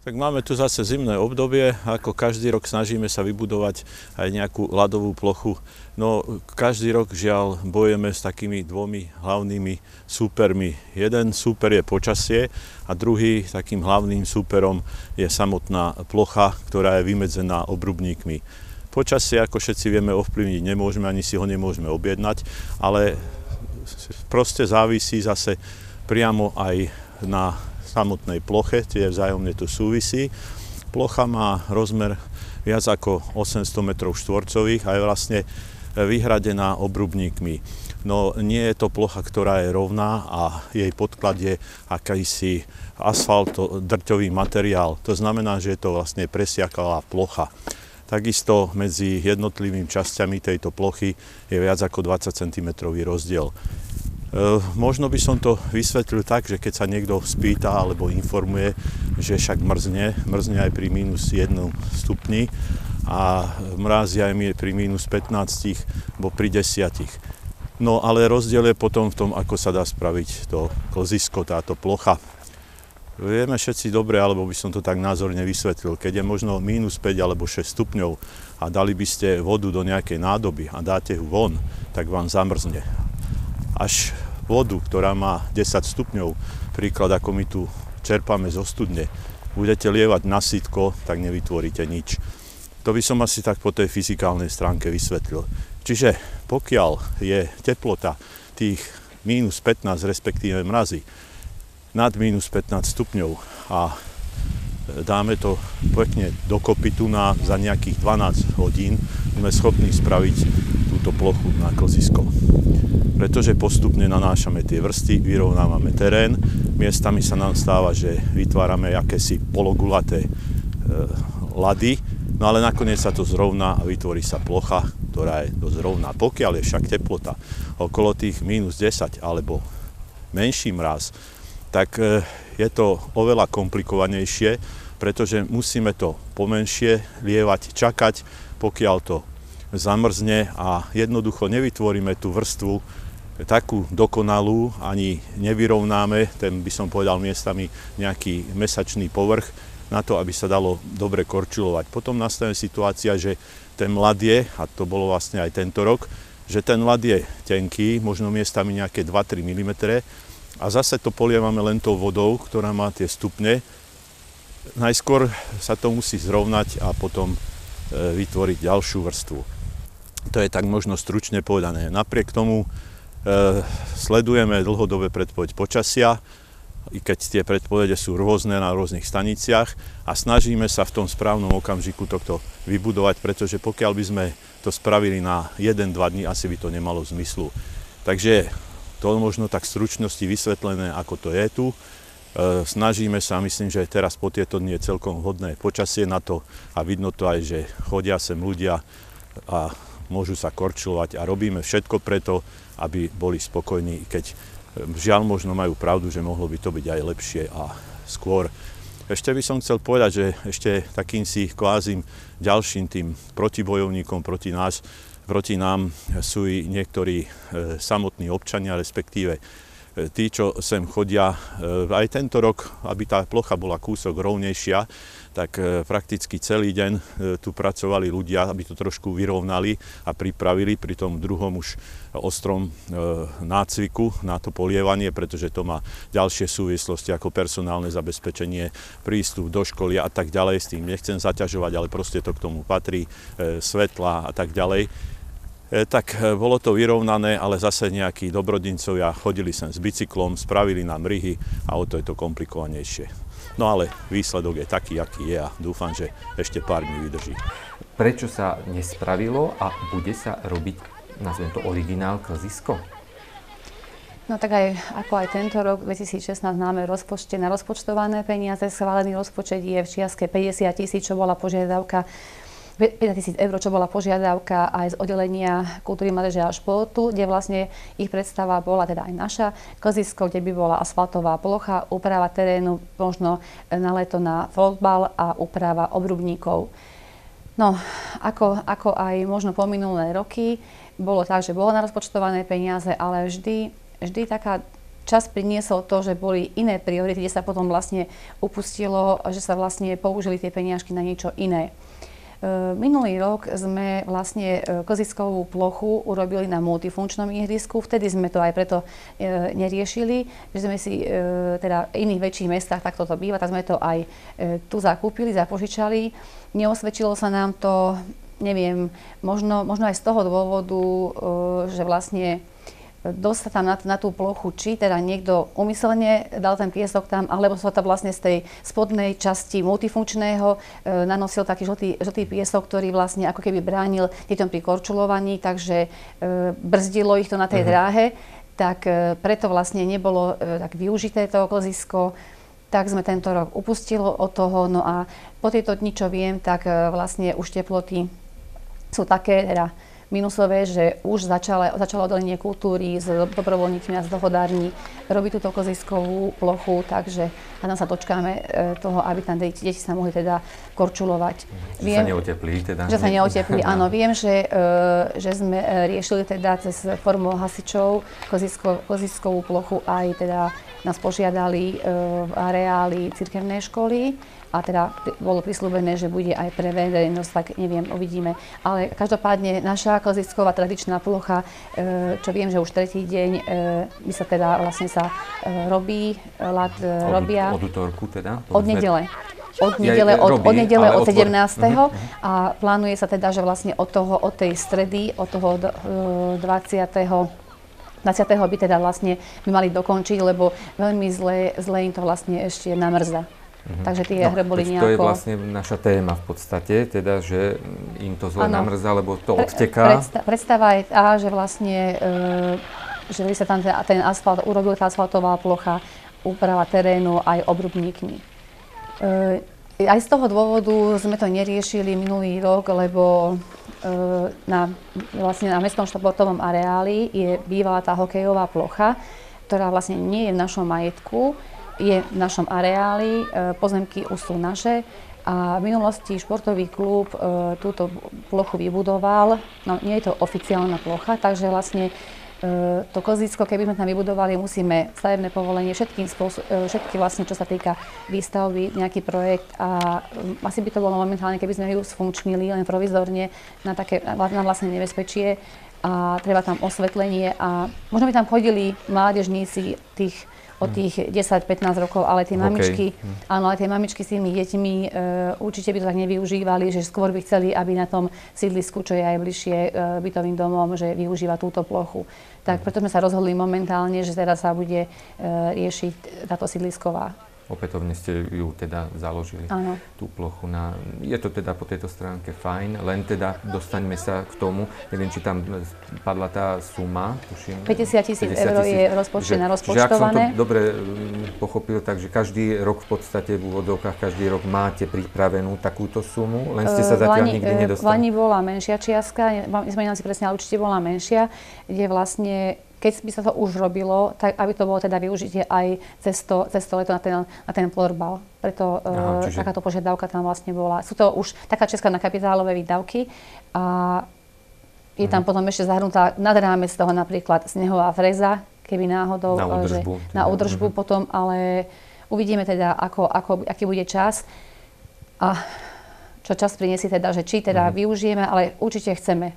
Tak máme tu zase zimné obdobie, ako každý rok snažíme sa vybudovať aj nejakú ľadovú plochu. No každý rok žiaľ bojujeme s takými dvomi hlavnými súpermi. Jeden súper je počasie a druhý takým hlavným súperom je samotná plocha, ktorá je vymedzená obrubníkmi. Počasie, ako všetci vieme, ovplyvniť nemôžeme, ani si ho nemôžeme objednať, ale proste závisí zase priamo aj na samotnej ploche, tie vzájomne tu súvisí. Plocha má rozmer viac ako 800 m2 a je vlastne vyhradená obrubníkmi. No nie je to plocha, ktorá je rovná a jej podklad je akýsi asfalto-drťový materiál. To znamená, že je to vlastne presiakalá plocha. Takisto medzi jednotlivými časťami tejto plochy je viac ako 20 cm rozdiel. Možno by som to vysvetlil tak, že keď sa niekto spýta alebo informuje, že však mrzne aj pri -1 stupni a mrazí aj pri -15 alebo pri 10. No ale rozdiel je potom v tom, ako sa dá spraviť to klzisko, táto plocha. Vieme všetci dobre, alebo by som to tak názorne vysvetlil, keď je možno -5 alebo 6 stupňov a dali by ste vodu do nejakej nádoby a dáte ju von, tak vám zamrzne. Až vodu, ktorá má 10 stupňov, príklad ako my tu čerpáme zo studne, budete lievať na sitko, tak nevytvoríte nič. To by som asi tak po tej fyzikálnej stránke vysvetlil. Čiže pokiaľ je teplota tých -15, respektíve mrazy, nad -15 stupňov a dáme to pekne dokopy tu za nejakých 12 hodín, sme schopní spraviť túto plochu na klzisko. Pretože postupne nanášame tie vrsty, vyrovnávame terén, miestami sa nám stáva, že vytvárame akési pologulaté ľady, no ale nakoniec sa to zrovná a vytvorí sa plocha, ktorá je dosť rovná. Pokiaľ je však teplota okolo tých -10 alebo menší mráz, tak je to oveľa komplikovanejšie, pretože musíme to pomenšie lievať, čakať, pokiaľ to zamrzne a jednoducho nevytvoríme tú vrstvu takú dokonalú, ani nevyrovnáme, ten by som povedal miestami nejaký mesačný povrch, na to, aby sa dalo dobre korčulovať. Potom nastane situácia, že ten ľad je, a to bolo vlastne aj tento rok, že ten ľad je tenký, možno miestami nejaké 2-3 mm a zase to polievame len tou vodou, ktorá má tie stupne. Najskôr sa to musí zrovnať a potom vytvoriť ďalšiu vrstvu. To je tak možno stručne povedané. Napriek tomu sledujeme dlhodobé predpoveď počasia, i keď tie predpovede sú rôzne na rôznych staniciach a snažíme sa v tom správnom okamžiku tohto vybudovať, pretože pokiaľ by sme to spravili na 1-2 dní, asi by to nemalo zmyslu. Takže to možno tak v stručnosti vysvetlené, ako to je tu. Snažíme sa, myslím, že teraz po tieto dni je celkom vhodné počasie na to a vidno to aj, že chodia sem ľudia a môžu sa korčulovať a robíme všetko preto, aby boli spokojní, keď žiaľ možno majú pravdu, že mohlo by to byť aj lepšie a skôr. Ešte by som chcel povedať, že ešte takým si kvázim ďalším tým protibojovníkom proti nám sú i niektorí samotní občania, respektíve tí, čo sem chodia. Aj tento rok, aby tá plocha bola kúsok rovnejšia, tak prakticky celý deň tu pracovali ľudia, aby to trošku vyrovnali a pripravili pri tom druhom už ostrom nácviku na to polievanie, pretože to má ďalšie súvislosti ako personálne zabezpečenie, prístup do školy a tak ďalej. S tým nechcem zaťažovať, ale proste to k tomu patrí, svetla a tak ďalej. Tak bolo to vyrovnané, ale zase nejakí dobrodincovia chodili sem s bicyklom, spravili nám ryhy a o to je to komplikovanejšie. No ale výsledok je taký, aký je a dúfam, že ešte pár dní vydrží. Prečo sa nespravilo a bude sa robiť, nazvem to, originál klzisko? No tak aj ako aj tento rok 2016 máme rozpočte na rozpočtované peniaze. Schválený rozpočet je v čiastke 50 000, čo bola požiadavka 50 000 eur, čo bola požiadavka aj z oddelenia kultúry, mládeže a športu, kde vlastne ich predstava bola, teda aj naša, klzisko, kde by bola asfaltová plocha, úprava terénu možno na leto na florbal a úprava obrubníkov. No, ako aj možno po minulé roky, bolo tak, že bolo na rozpočtované peniaze, ale vždy taká čas priniesol to, že boli iné priority, kde sa potom vlastne upustilo, že sa vlastne použili tie peniažky na niečo iné. Minulý rok sme vlastne klziskovú plochu urobili na multifunkčnom ihrisku. Vtedy sme to aj preto neriešili, že sme si teda v iných väčších mestách, tak toto býva, tak sme to aj tu zakúpili, zapožičali. Neosvedčilo sa nám to, neviem, možno aj z toho dôvodu, že vlastne dostať tam na tú plochu, či teda niekto umyselne dal ten piesok tam, alebo sa to vlastne z tej spodnej časti multifunkčného nanosil taký žltý piesok, ktorý vlastne ako keby bránil deťom pri korčulovaní, takže brzdilo ich to na tej dráhe, tak preto vlastne nebolo tak využité to klzisko. Tak sme tento rok upustilo od toho, no a po tejto dni, čo viem, tak vlastne už teploty sú také, teda minusové, že už začalo oddelenie kultúry s dobrovoľníkmi a s dohodármi robiť túto klziskovú plochu, takže tam sa dočkáme toho, aby tam deti sa mohli teda korčulovať. Že sa neoteplí teda? Že sa neoteplí, áno. Viem, že sme riešili teda cez formou hasičov klziskovú plochu aj teda nás požiadali v areáli cirkevnej školy a teda bolo prisľúbené, že bude aj pre verejnosť, tak neviem, uvidíme. Ale každopádne naša klzisková tradičná plocha, čo viem, že už tretí deň by sa teda vlastne robí, robia. Od utorku teda? Od nedele. Od nedele od 17. A plánuje sa teda, že vlastne od tej stredy, od toho 20. by teda vlastne by mali dokončiť, lebo veľmi zle im to vlastne ešte namrza. Takže tie hry boli nejako... To je vlastne naša téma v podstate, teda, že im to zle namrza, lebo to odteká. Predstava je tá, že vlastne, že sa tam ten asfalt, urobila tá asfaltová plocha, úprava terénu aj obrubníkmi. Aj z toho dôvodu sme to neriešili minulý rok, lebo vlastne na mestskom športovom areáli je bývalá tá hokejová plocha, ktorá vlastne nie je v našom majetku, je v našom areáli, pozemky už sú naše a v minulosti športový klub túto plochu vybudoval, no nie je to oficiálna plocha, takže vlastne to klzisko, keby sme tam vybudovali, musíme stavebné povolenie, všetky vlastne, čo sa týka výstavby, nejaký projekt a asi by to bolo momentálne, keby sme ju sfunkčnili len provizorne na vlastné nebezpečie a treba tam osvetlenie a možno by tam chodili mládežníci od tých 10-15 rokov, ale tie mamičky, áno, ale tie mamičky s tými deťmi určite by to tak nevyužívali, že skôr by chceli, aby na tom sídlisku, čo je aj bližšie bytovým domom, že využíva túto plochu. Tak preto sme sa rozhodli momentálne, že teraz sa bude riešiť táto sídlisková. Opätovne ste ju teda založili, áno, tú plochu. Je to teda po tejto stránke fajn, len teda dostaňme sa k tomu, neviem, či tam padla tá suma, tuším. 50 000 eur je rozpočtené, rozpočtované. Že ak som to dobre pochopil, takže každý rok v podstate v úvodzovkách, každý rok máte pripravenú takúto sumu, len ste sa zatiaľ nikdy nedostali. V Lani bola menšia čiastka, nespomínam si presne, ale určite bola menšia, kde vlastne keď by sa to už robilo, tak aby to bolo teda využitie aj cez to leto na ten florbal. Preto takáto požiadavka tam vlastne bola. Sú to už taká čiastka na kapitálové výdavky a je tam potom ešte zahrnutá nad rámec toho napríklad snehová freza, keby náhodou na údržbu potom, ale uvidíme teda, aký bude čas a čo čas prinesie teda, že či teda využijeme, ale určite chceme.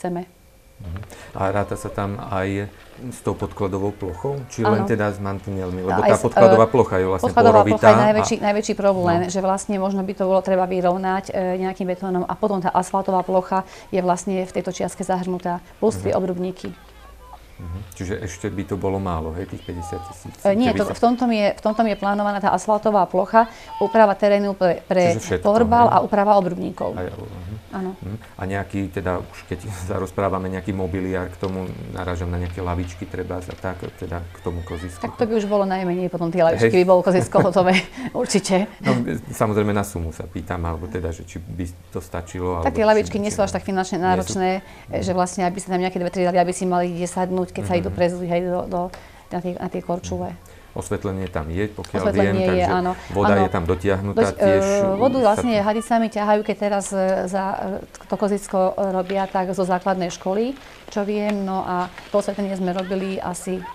A ráta sa tam aj s tou podkladovou plochou? Či len teda s mantinelmi? Lebo tá podkladová plocha je vlastne porovitá. Podkladová plocha je najväčší problém, že vlastne možno by to bolo treba vyrovnať nejakým betónom a potom tá asfaltová plocha je vlastne v tejto čiastke zahrnutá plus tie obrubníky. Čiže ešte by to bolo málo, hej, tých 50 000? Nie, v tomto je plánovaná tá asfaltová plocha, úprava terénu pre florbal a úprava obrubníkov. Áno. A nejaký, teda už keď sa rozprávame, nejaký mobiliár, k tomu narážam na nejaké lavičky treba a tak, teda k tomu klzisku. Tak to by už bolo najmenej, potom tie lavičky by bolo klzisko hotové, určite. No, samozrejme na sumu sa pýtam, alebo teda, že či by to stačilo. Tak tie lavičky nie sú až tak finančne náročné, že vlastne, aby sa tam nejaké 2-3 dali, aby si mali kde sadnúť, keď sa idú prezúť aj na tie korčule. Osvetlenie tam je, pokiaľ viem, takže voda je tam dotiahnutá tiež. Vodu vlastne hadicami ťahajú, keď teraz to klzisko robia tak zo základnej školy, čo viem, no a to osvetlenie sme robili asi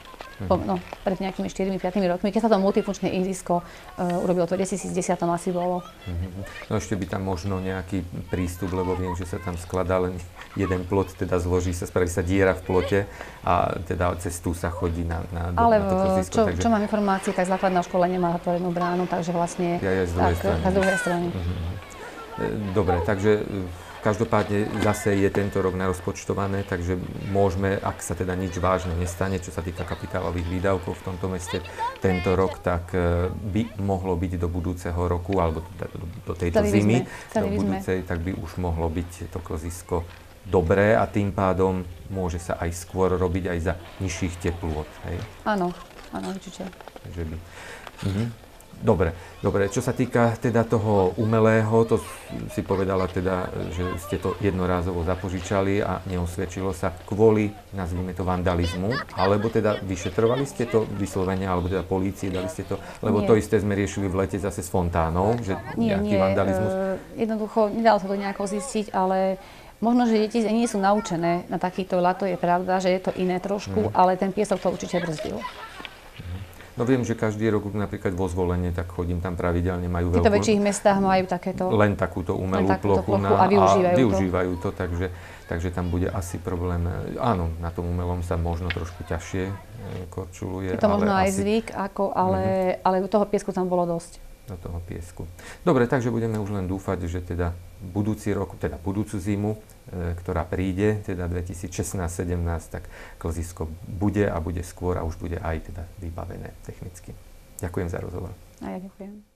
pred nejakými 4-5 rokmi, keď sa to multifunkčné ihrisko urobilo, to v 2010 asi bolo. No ešte by tam možno nejaký prístup, lebo viem, že sa tam skladá len jeden plot, teda zloží sa, spraví sa diera v plote a teda cez tú sa chodí na to klozisko. Čo mám informácie, tak základná škola nemá otvorenú bránu, takže vlastne z druhej strany. Dobre, takže každopádne zase je tento rok narozpočtované, takže môžeme, ak sa teda nič vážne nestane, čo sa týka kapitálových výdavkov v tomto meste tento rok, tak by mohlo byť do budúceho roku, alebo do tejto zimy, do budúcej, tak by už mohlo byť to klozisko dobré a tým pádom môže sa aj skôr robiť aj za nižších teplôt. Hej? Áno, určite. Takže by. Dobre. Čo sa týka teda toho umelého, to si povedala teda, že ste to jednorázovo zapožičali a neosvedčilo sa kvôli, nazvime to, vandalizmu, alebo teda vyšetrovali ste to vyslovene, alebo teda polícii dali ste to, lebo to isté sme riešili v lete zase s fontánou, že nejaký vandalizmus. Jednoducho, nedalo sa to nejako zistiť, ale možno, že deti nie sú naučené na takýto ľad, to je pravda, že je to iné trošku, ale ten piesok to určite brzdil. No viem, že každý rok napríklad vo Zvolenie, tak chodím tam pravidelne, majú veľkú... V väčších mestách majú takéto... Len takúto umelú plochu a využívajú to, takže tam bude asi problém. Áno, na tom umelom sa možno trošku ťažšie korčuluje. Je to možno aj zvyk, ale do toho piesku tam bolo dosť. Do toho piesku. Dobre, takže budeme už len dúfať, že teda budúci rok, teda budúcu zimu, ktorá príde, teda 2016-17, tak klozisko bude a bude skôr a už bude aj teda vybavené technicky. Ďakujem za rozhovor. A ja ďakujem.